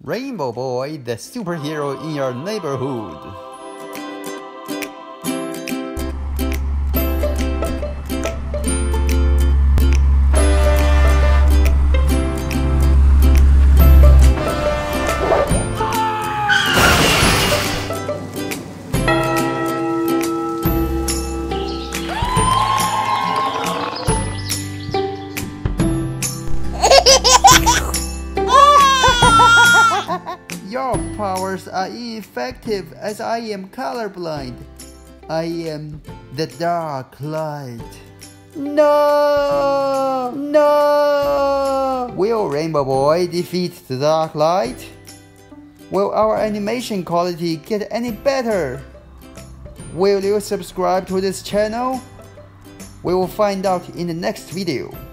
Rainbow Boy, the superhero in your neighborhood. Your powers are ineffective as I am colorblind. I am the dark light. No! No! Will Rainbow Boy defeat the dark light? Will our animation quality get any better? Will you subscribe to this channel? We will find out in the next video.